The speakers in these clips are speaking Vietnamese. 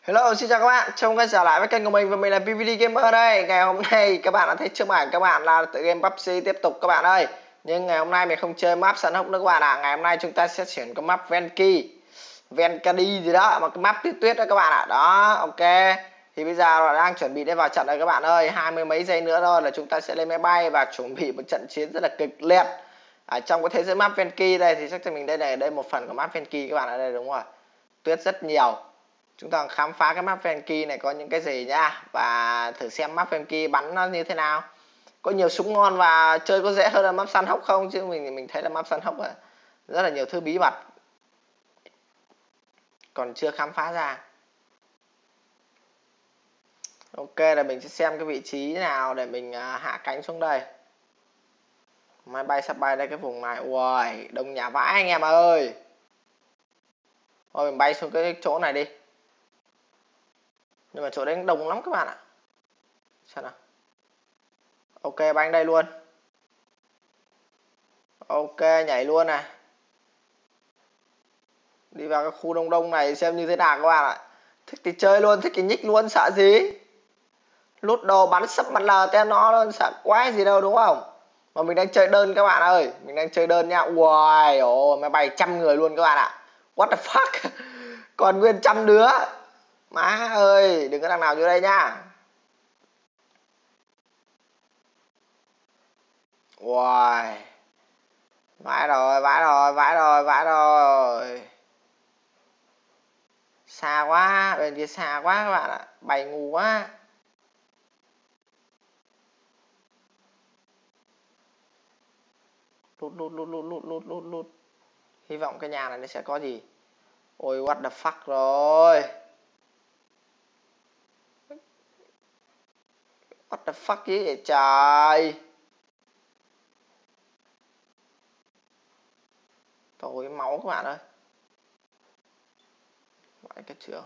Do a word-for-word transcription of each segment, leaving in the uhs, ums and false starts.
Hello, xin chào các bạn, chào mừng quay trở lại với kênh của mình và mình là pê vê đê Gamer đây. Ngày hôm nay các bạn đã thấy trước ảnh các bạn là tựa game pê u bê giê tiếp tục các bạn ơi. Nhưng ngày hôm nay mình không chơi map săn hốc nữa các bạn ạ. À. Ngày hôm nay chúng ta sẽ chuyển cái map Venki, Venkadi gì đó, mà cái map tuyết tuyết đó các bạn ạ. À. Đó, ok. Thì bây giờ là đang chuẩn bị để vào trận rồi các bạn ơi. Hai mươi mấy giây nữa thôi là chúng ta sẽ lên máy bay và chuẩn bị một trận chiến rất là kịch liệt. Ở trong cái thế giới map Venki đây thì chắc chắn mình đây này đây một phần của map Venki các bạn ở đây đúng rồi. Tuyết rất nhiều. Chúng ta khám phá cái map Venki này có những cái gì nhá, và thử xem map Venki bắn nó như thế nào, có nhiều súng ngon và chơi có dễ hơn là map săn hốc không, chứ mình mình thấy là map săn hốc là rất là nhiều thứ bí mật còn chưa khám phá ra. Ok, là mình sẽ xem cái vị trí nào để mình hạ cánh xuống đây. Máy bay sắp bay đây cái vùng này. Ui, đông nhà vãi anh em ơi. Thôi mình bay xuống cái chỗ này đi. Nhưng mà chỗ đấy đông lắm các bạn ạ. Xem nào. Ok, bay đây luôn. Ok, nhảy luôn này. Đi vào cái khu đông đông này xem như thế nào các bạn ạ. Thích thì chơi luôn, thích thì nhích luôn, sợ gì. Lút đồ bắn sấp mặt lờ tên nó luôn, sợ quái gì đâu đúng không. Mà mình đang chơi đơn các bạn ơi. Mình đang chơi đơn nha. Uầy, ồ, máy bay trăm người luôn các bạn ạ. What the fuck. Còn nguyên trăm đứa. Má ơi, đừng có thằng nào vô đây nha. Uầy. Vãi rồi, vãi rồi, vãi rồi, vãi rồi. Xa quá, bên kia xa quá các bạn ạ. Bay ngu quá. Lút lút lút lút lút lút lút lút. Hy vọng cái nhà này nó sẽ có gì. Ôi what the fuck rồi. What the fuck gì vậy trời. Trời máu các bạn ơi. Vãi cái trường.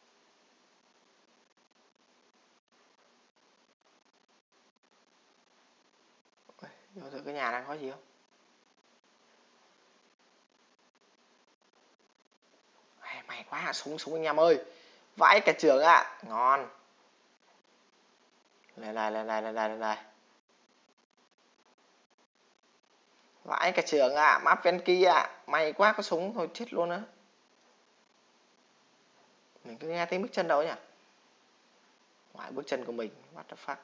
Vô thử cái nhà này có gì không. Mày quá, súng súng anh em ơi. Vãi cả trường ạ. À. Ngon. Lên này lên này lên này lên này. Vãi cả trường ạ. À. Map Venki ạ. À. May quá có súng thôi chết luôn á. Mình cứ nghe tiếng bước chân đâu nhỉ. Ngoài bước chân của mình. What the fuck.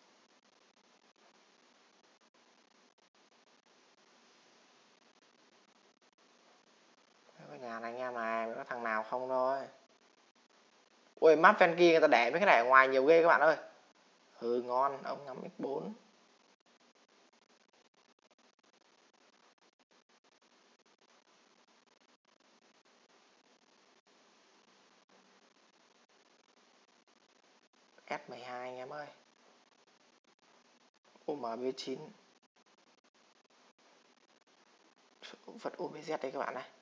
Cái nhà này anh em này, có thằng nào không thôi. Ui map Venki người ta để mấy cái này ở ngoài nhiều ghê các bạn ơi. Ừ ngon, ông ngắm ích bốn. S mười hai anh em ơi. u em bê chín. Vật u bê zét đây các bạn này.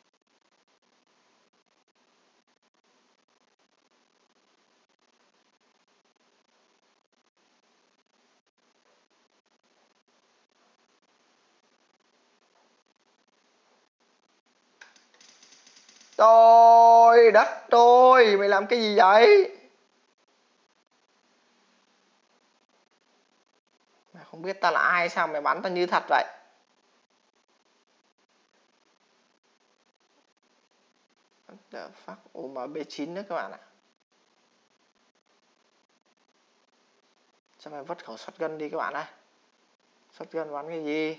Trời đất ơi, mày làm cái gì vậy? Mày không biết ta là ai sao mày bắn ta như thật vậy? The fuck, u em bê chín nữa các bạn ạ. Sao mày vứt khẩu shotgun đi các bạn ơi. Shotgun bắn cái gì?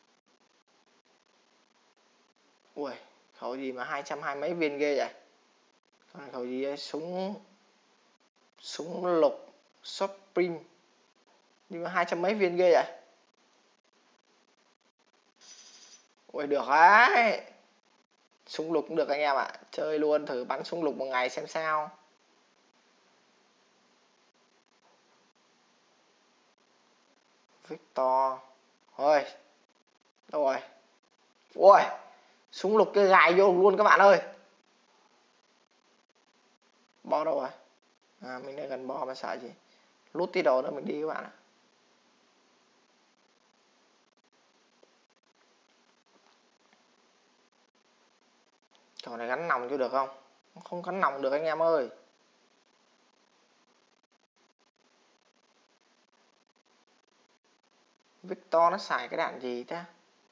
Ui, khẩu gì mà hai trăm hai mấy viên ghê vậy? Còn khẩu gì ấy? Súng súng lục Spring nhưng mà hai trăm mấy viên ghê vậy. Ui được đấy. Súng lục cũng được anh em ạ. Chơi luôn, thử bắn súng lục một ngày xem sao. Victor. Ôi. Đâu rồi? Ui. Súng lục cái gài vô luôn các bạn ơi. Bo đâu rồi? À mình đang gần bo mà sợ gì. Lút tí đồ nữa mình đi các bạn ạ. Chỗ này gắn nòng cho được không? Không gắn nòng được anh em ơi. Victor nó xài cái đạn gì ta?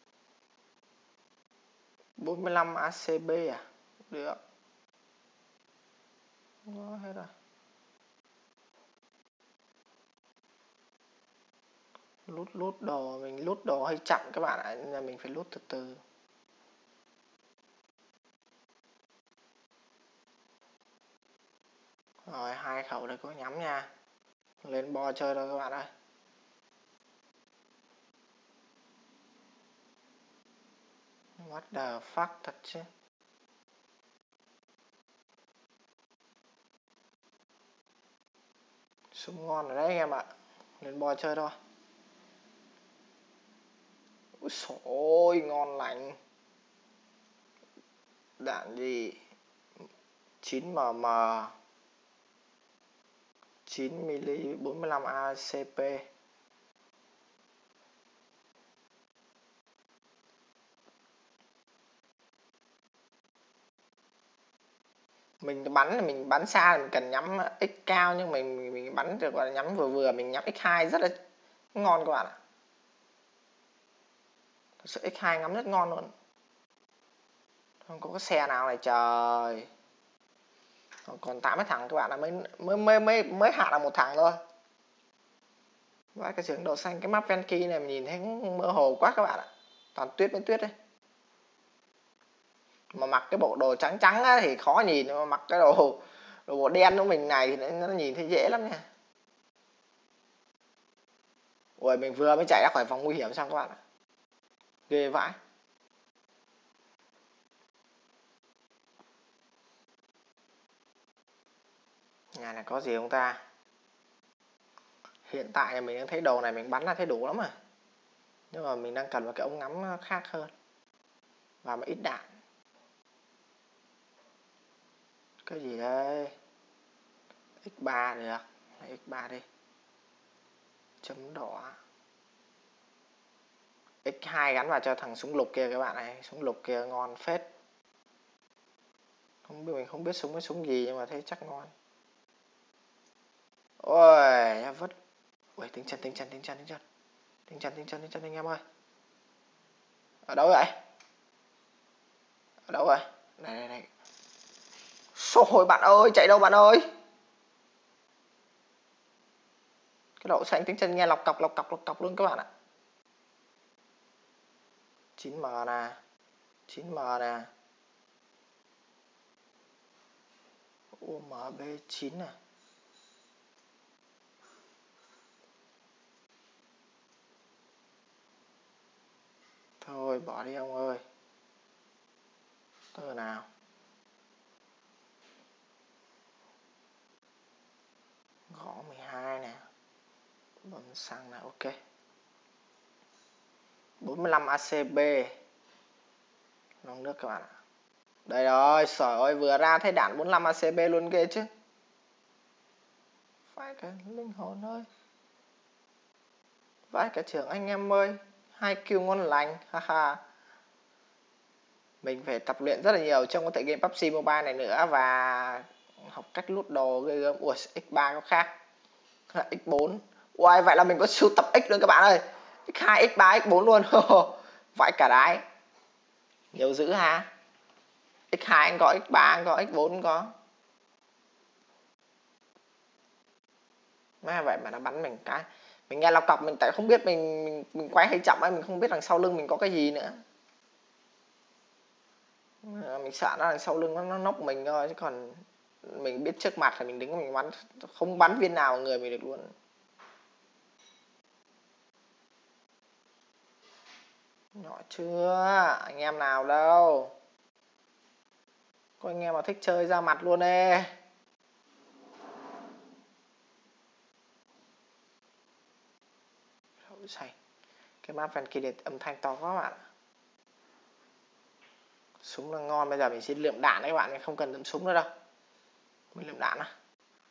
bốn mươi lăm a xê bê à? Được. Đó, hết rồi. Lút lút đồ, mình lút đồ hơi chậm các bạn ạ, nên là mình phải lút từ từ. Rồi, hai khẩu đây có nhắm nha. Lên bo chơi thôi các bạn ơi. What the fuck thật chứ. Súng ngon rồi đấy anh em ạ. Lên bo chơi thôi. Úi xồi ôi, ngon lành. Đạn gì? chín mm, chín mi-li, bốn mươi lăm a xê pê. Mình bắn là mình bắn xa mình cần nhắm x cao, nhưng mình mình bắn được gọi là nhắm vừa vừa, mình nhắm x hai rất là ngon các bạn ạ. Thật sự x hai ngắm rất ngon luôn. Không có cái xe nào này trời. Còn tám cái thằng các bạn, là mới mới mới mới mới hạ là một thằng thôi. Và cái trường đầu xanh, cái map Venki này mình nhìn thấy mơ hồ quá các bạn ạ. Toàn tuyết bên tuyết đây. Mà mặc cái bộ đồ trắng trắng á, thì khó nhìn, mà mặc cái đồ đồ bộ đen của mình này thì nó, nó nhìn thấy dễ lắm nha. Ôi, mình vừa mới chạy ra khỏi vòng nguy hiểm xong các bạn ạ. Ghê vãi. Nhà này có gì không ta? Hiện tại mình đang thấy đồ này mình bắn là thấy đủ lắm rồi. Nhưng mà mình đang cần một cái ống ngắm khác hơn. Và một ít đạn. Cái gì đây? ích ba được. ích ba đi. Chấm đỏ. ích hai gắn vào cho thằng súng lục kia các bạn này. Súng lục kia ngon phết. Không biết, mình không biết súng cái súng gì nhưng mà thấy chắc ngon. Ôi, vứt. Ui, tính chân, tính chân, tính chân, tính chân. Tính chân, tính chân, tính chân anh em ơi. Ở đâu vậy? Ở đâu rồi? Này, này, này. Rồi bạn ơi, chạy đâu bạn ơi? Cái đậu xanh tính chân nghe lọc cọc, lọc cọc, lọc cọc luôn các bạn ạ. chín em nè. chín em nè. u em bê chín nè. Thôi bỏ đi ông ơi. Từ nào? Gõ mười hai nè. Bấm xăng nè, ok. bốn mươi lăm a xê bê. Lòng nước các bạn ạ. Đây rồi, trời ơi, vừa ra thấy đạn bốn mươi lăm a xê bê luôn ghê chứ. Phải cái linh hồn ơi. Vãi cả trường anh em ơi. Hai kill ngon lành, haha. Mình phải tập luyện rất là nhiều trong cái tựa game pê u bê giê Mobile này nữa, và học cách lút đồ ghê gớm. Ui, ích ba có khác. ích bốn. Ui, vậy là mình có sưu tập X luôn các bạn ơi. ích hai, ích ba, ích bốn luôn. Vãi cả đái. Nhiều dữ ha. ích hai anh có, ích ba anh có, ích bốn anh có. Mà vậy mà nó bắn mình cái. Mình nghe lọc cọc mình tại không biết, mình mình, mình quay hơi chậm ấy, mình không biết đằng sau lưng mình có cái gì nữa. Mình sợ nó đằng sau lưng nó, nó nốc mình thôi, chứ còn mình biết trước mặt thì mình đứng mình bắn, không bắn viên nào vào người mình được luôn. Nhỏ chưa? Anh em nào đâu? Có anh em mà thích chơi ra mặt luôn ê. Xanh. Cái map fan kia âm thanh to quá bạn. Súng là ngon, bây giờ mình xin lượm đạn đấy các bạn, mình không cần lượm súng nữa đâu. Mình lượm đạn à.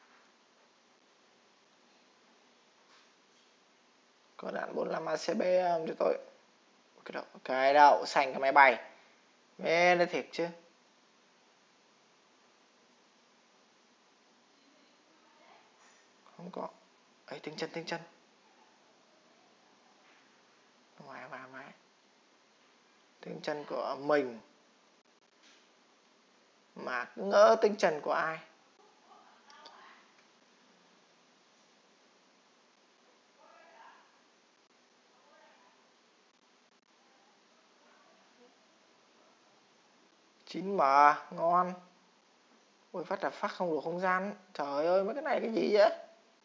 Có đạn bốn mươi lăm a xê bê không cho tôi? Cái đậu, cái đậu xanh cái máy bay. Mê nó thiệt chứ. Không có. Ấy, tính chân, tính chân. Tiếng chân của mình mà cứ ngỡ tiếng chân của ai. chín M ngon. Ui phát là phát không đủ không gian. Trời ơi mấy cái này cái gì vậy?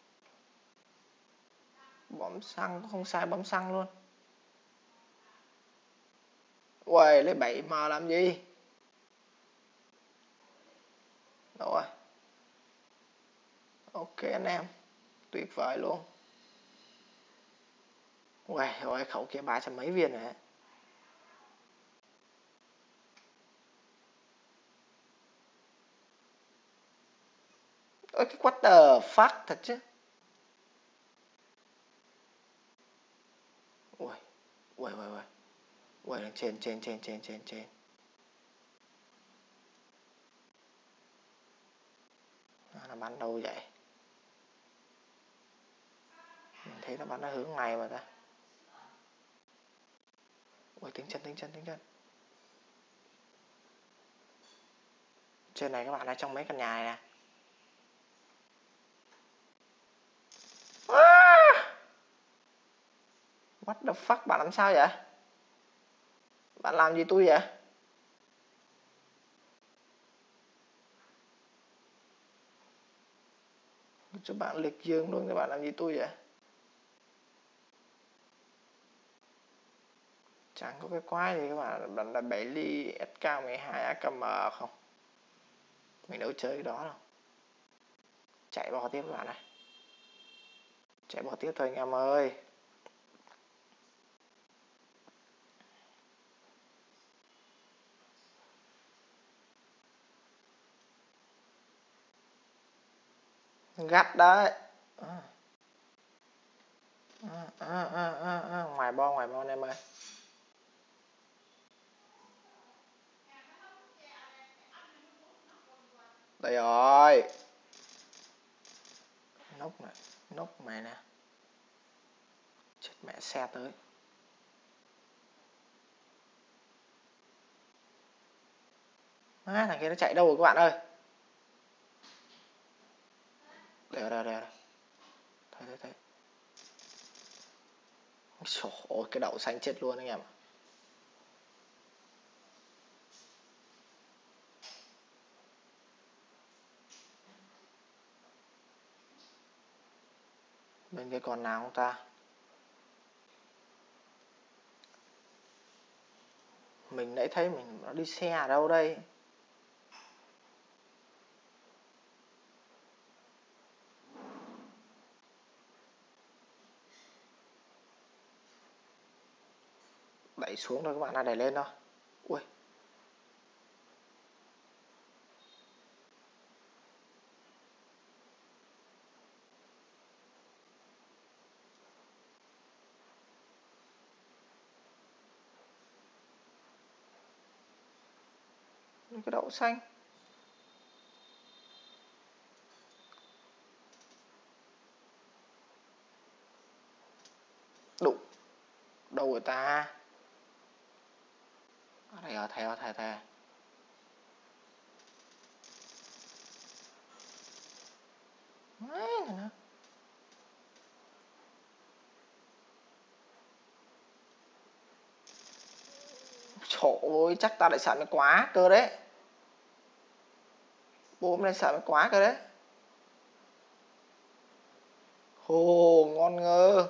Bấm xăng cũng không sai bấm xăng luôn. Ui lấy bảy M làm gì? Rồi. Ok anh em. Tuyệt vời luôn. Ui rồi khẩu kia ba trăm mấy viên rồi đấy. Ôi cái what the fuck thật chứ. Ui. Ui ui ui. Ui lên trên trên trên trên trên trên. Nó bắn đâu vậy? Mình thấy nó bắn nó hướng này mà ta. Ui tính chân tính chân tính chân. Trên này các bạn ở trong mấy căn nhà này nè. What the fuck bạn làm sao vậy? Bạn làm gì tôi vậy? Cho bạn liệt dương luôn, các bạn làm gì tôi vậy? Chẳng có cái quái gì các bạn, bạn là bảy ly ét ca mười hai a ca em không? Mình đâu chơi cái đó đâu. Chạy bò tiếp các bạn này. Chạy bò tiếp thôi anh em ơi. Gắt đấy. À. À, à, à, à, à. Ngoài bo ngoài bo anh em ơi. Đây rồi. Nốc này, nốc mày nè. Chết mẹ xe tới. À, thằng kia nó chạy đâu rồi các bạn ơi? Đều đều đều. Thấy thấy thấy. Trời ơi cái đậu xanh chết luôn anh em. Bên kia còn nào không ta? Mình nãy thấy mình nó đi xe ở đâu đây? Đẩy xuống thôi các bạn, là đẩy lên thôi. Ui. Cái đậu xanh. Đụng. Đâu rồi ta? Ở đây ở thầy ở thầy thầy. Trời ơi chắc ta lại sợ nó quá cơ đấy. Bố hôm nay sợ nó quá cơ đấy. Hồ ngon ngơ.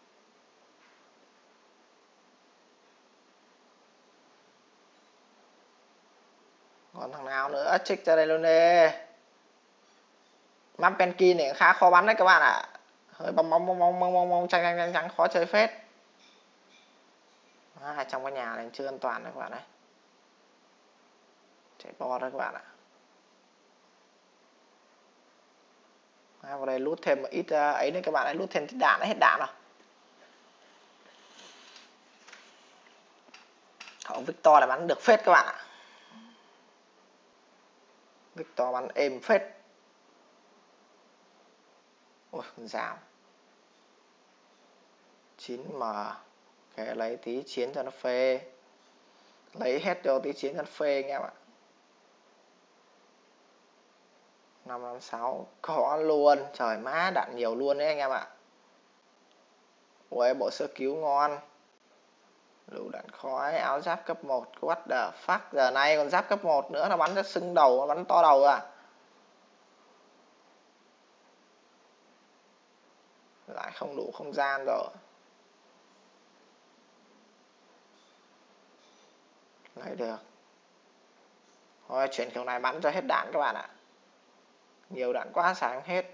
Còn thằng nào nữa check ra đây luôn đi. Map Penkin này khá khó bắn đấy các bạn ạ. À. Hơi bong bong bong bong bong bong bong trắng trắng trắng khó chơi phết. À, trong cái nhà này chưa an toàn đấy các bạn này. Chạy bo đó các bạn ạ. À, vào đây lút thêm một ít uh, ấy nữa các bạn ấy, lút thêm ít đạn, hết đạn rồi. Khẩu Victor là bắn được phết các bạn ạ. Victor bắn êm phết. Ôi con dao. chín M. Kể lấy tí chiến cho nó phê. Lấy hết cho tí chiến con phê anh em ạ. Năm năm sáu có luôn, trời má đạn nhiều luôn đấy anh em ạ. Ui bộ sơ cứu ngon. Lựu đạn khói, áo giáp cấp một. What the fuck, giờ này còn giáp cấp một nữa, nó bắn cho sưng đầu, nó bắn to đầu à. Lại không đủ không gian rồi. Lấy được. Thôi chuyển kiểu này bắn cho hết đạn các bạn ạ. Nhiều đạn quá xài không hết.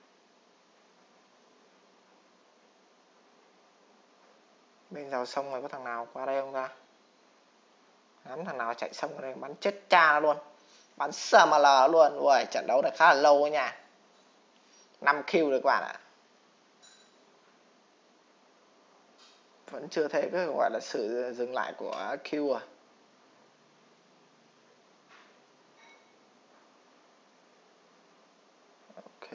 Bên dòng sông này có thằng nào qua đây không ta? Ngắm thằng nào chạy sông này bắn chết cha luôn. Bắn sờ mà lờ luôn. Ui trận đấu này khá là lâu ấy nha. năm kill được các bạn ạ. Vẫn chưa thấy cái gọi là sự dừng lại của Q à. Ok.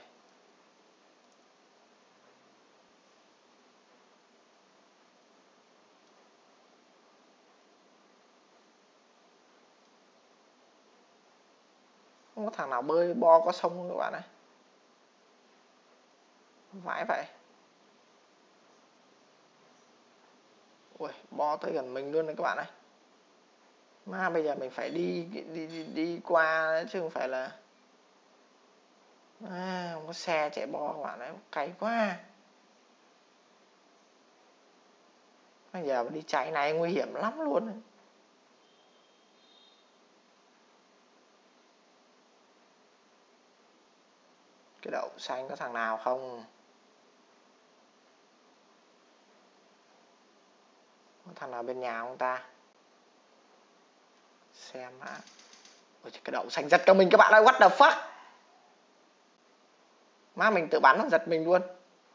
Không có thằng nào bơi bo có sông không các bạn ơi. Vãi vậy. Ui bo tới gần mình luôn đấy các bạn ơi. Mà bây giờ mình phải đi đi đi, đi qua chứ không phải là à, không có xe chạy bo các bạn ấy, cay quá. Bây giờ đi chạy này nguy hiểm lắm luôn. Cái đậu xanh có thằng nào không? Có thằng nào bên nhà không ta? Xem đã. Ôi, cái đậu xanh giật cho mình các bạn ơi, what the fuck. Má mình tự bắn nó giật mình luôn.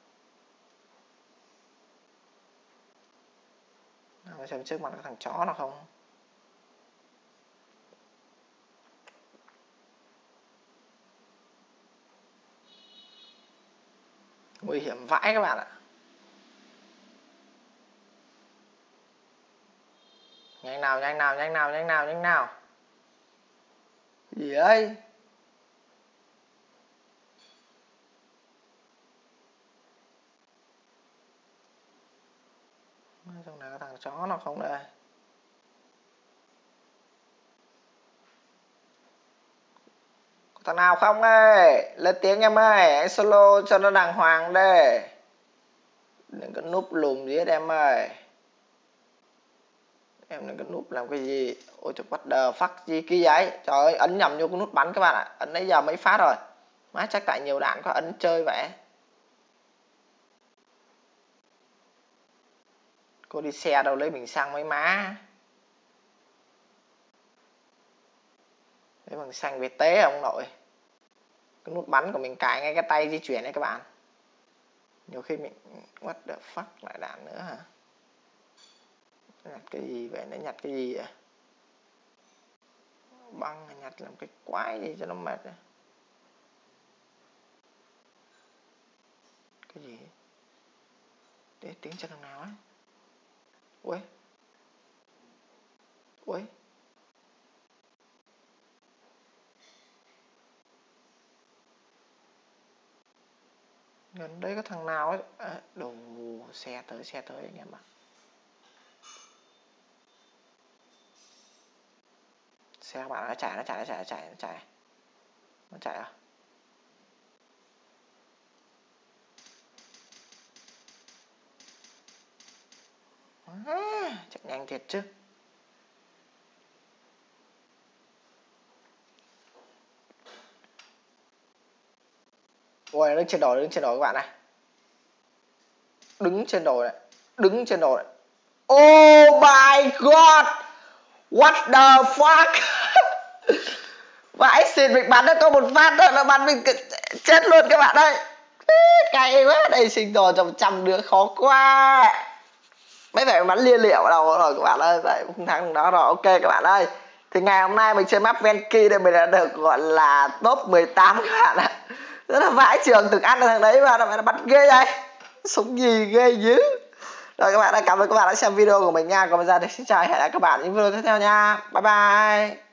Nào xem trước mặt có thằng chó nào không. Nguy hiểm vãi các bạn ạ. Nhanh nào nhanh nào nhanh nào nhanh nào nhanh nào. Gì ấy? Trong này có thằng chó nào không đây? Có thằng nào không ơi? Lên tiếng em ơi, anh solo cho nó đàng hoàng đây. Đừng có núp lùm gì hết em ơi. Em đừng có núp làm cái gì. Ôi trời what the fuck gì kia vậy? Trời ơi ấn nhầm vô cái nút bắn các bạn ạ. Ấn nãy giờ mấy phát rồi. Má chắc tại nhiều đạn có ấn chơi vậy. Cô đi xe đâu lấy bình xăng mấy má. Lấy bằng xăng về tế ông nội. Cái nút bắn của mình cài ngay cái tay di chuyển đấy các bạn. Nhiều khi mình what the fuck lại đạn nữa hả? Nhặt cái gì vậy? Nó nhặt cái gì vậy? Băng nhặt làm cái quái gì cho nó mệt này. Cái gì? Để tiếng cho thằng nào á? Ui. Ui. Gần đây có thằng nào ấy. À, đồ xe tới xe tới anh em ạ. Xe các bạn nó chạy nó chạy nó chạy nó chạy nó chạy. Nó chạy à? À, chạy nhanh thiệt chứ. Ôi đứng trên đồi đứng trên đồi các bạn này. Đứng trên đồi này. Đứng trên đồi này. Oh my god. What the fuck. Vãi xịt mình bắn nó có một phát thôi nó bắn mình chết luôn các bạn ơi. Cay quá. Đây sinh tồn trong trăm đứa khó quá. Mấy phải bắn lia liệu vào đầu rồi các bạn ơi. Vậy không thắng được đó rồi. Ok các bạn ơi. Thì ngày hôm nay mình chơi map Venki đây mình đã được gọi là top mười tám các bạn ạ. Rất là vãi trường từng ăn thằng đấy mà nó bắn ghê vậy. Súng gì ghê dữ. Rồi các bạn ơi, cảm ơn các bạn đã xem video của mình nha. Còn bây giờ thì xin chào, hẹn gặp lại các bạn những video tiếp theo nha. Bye bye.